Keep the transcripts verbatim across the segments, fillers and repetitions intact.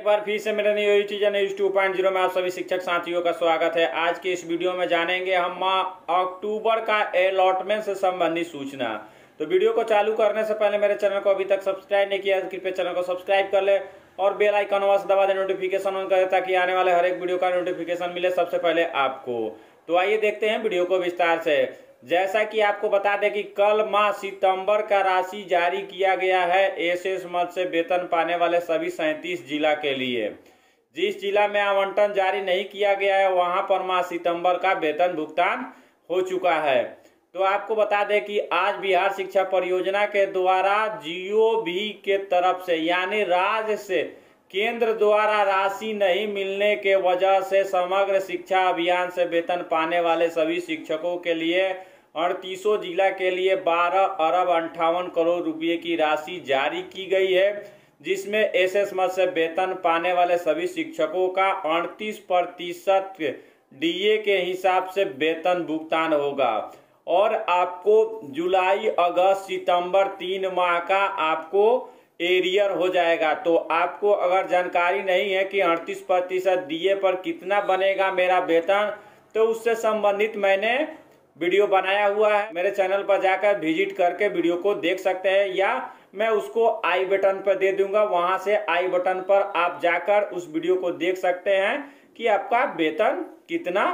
एक बार फिर से मेरे new teacher news two point zero में आप सभी शिक्षक साथियों का स्वागत है। आज के इस वीडियो में जानेंगे हम अक्टूबर का अलॉटमेंट से संबंधित सूचना। तो वीडियो को चालू करने से पहले मेरे चैनल को अभी तक सब्सक्राइब नहीं किया है, कृपया चैनल को सब्सक्राइब कर ले और बेल आइकन वहां दबा दे, नोटिफिकेशन ऑन करें ताकि आने वाले हर एक वीडियो का नोटिफिकेशन मिले सबसे पहले आपको। तो आइए देखते हैं वीडियो को विस्तार से। जैसा कि आपको बता दें कि कल माह सितंबर का राशि जारी किया गया है एसएस मद से वेतन पाने वाले सभी सैंतीस जिला के लिए। जिस जिला में आवंटन जारी नहीं किया गया है वहां पर माह सितंबर का वेतन भुगतान हो चुका है। तो आपको बता दें कि आज बिहार शिक्षा परियोजना के द्वारा जीओबी के तरफ से यानी राज्य से केंद्र द्वारा राशि नहीं मिलने के वजह से समग्र शिक्षा अभियान से वेतन पाने वाले सभी शिक्षकों के लिए अड़तीसों जिला के लिए बारह अरब अंठावन करोड़ रुपए की राशि जारी की गई है, जिसमें एसएस मद से वेतन पाने वाले सभी शिक्षकों का अड़तीस प्रतिशत डीए के हिसाब से वेतन भुगतान होगा और आपको जुलाई अगस्त सितंबर तीन माह का आपको एरियर हो जाएगा। तो आपको अगर जानकारी नहीं है कि अड़तीस प्रतिशत डीए पर कितना बनेगा मेरा वेतन, तो उससे संबंधित मैंने वीडियो बनाया हुआ है। मेरे चैनल पर जाकर विजिट करके वीडियो को देख सकते हैं या मैं उसको आई बटन पर दे दूंगा, वहां से आई बटन पर आप जाकर उस वीडियो को देख सकते हैं कि आपका वेतन कितना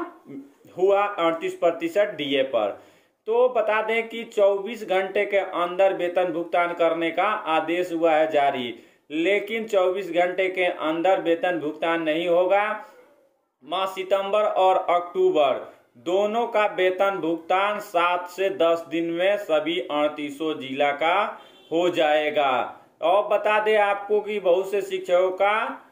हुआ अड़तीस प्रतिशत डीए पर। तो बता दें कि चौबीस घंटे के अंदर वेतन भुगतान करने का आदेश हुआ है जारी, लेकिन चौबीस घंटे के अंदर वेतन भुगतान नहीं होगा। माह सितंबर और अक्टूबर दोनों का वेतन भुगतान सात से दस दिन में सभी अड़तीसों जिला का हो जाएगा। और बता दें आपको कि बहुत से शिक्षकों का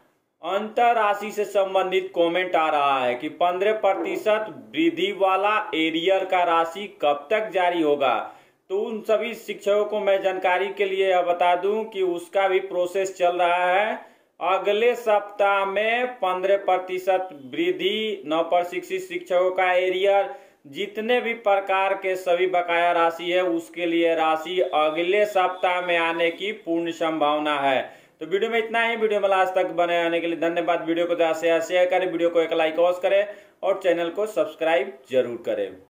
अंतर राशि से संबंधित कमेंट आ रहा है कि पंद्रह प्रतिशत वृद्धि वाला एरियर का राशि कब तक जारी होगा। तो उन सभी शिक्षकों को मैं जानकारी के लिए यह बता दूं कि उसका भी प्रोसेस चल रहा है। अगले सप्ताह में पंद्रह प्रतिशत वृद्धि, नौ प्रशिक्षित शिक्षकों का एरियर, जितने भी प्रकार के सभी बकाया राशि है उसके लिए राशि अगले सप्ताह में आने की पूर्ण संभावना है। तो वीडियो में इतना ही। वीडियो में लास्ट तक बने रहने के लिए धन्यवाद। वीडियो को ज़्यादा से ज़्यादा शेयर करें, वीडियो को एक लाइक अवश्य करें और चैनल को सब्सक्राइब जरूर करें।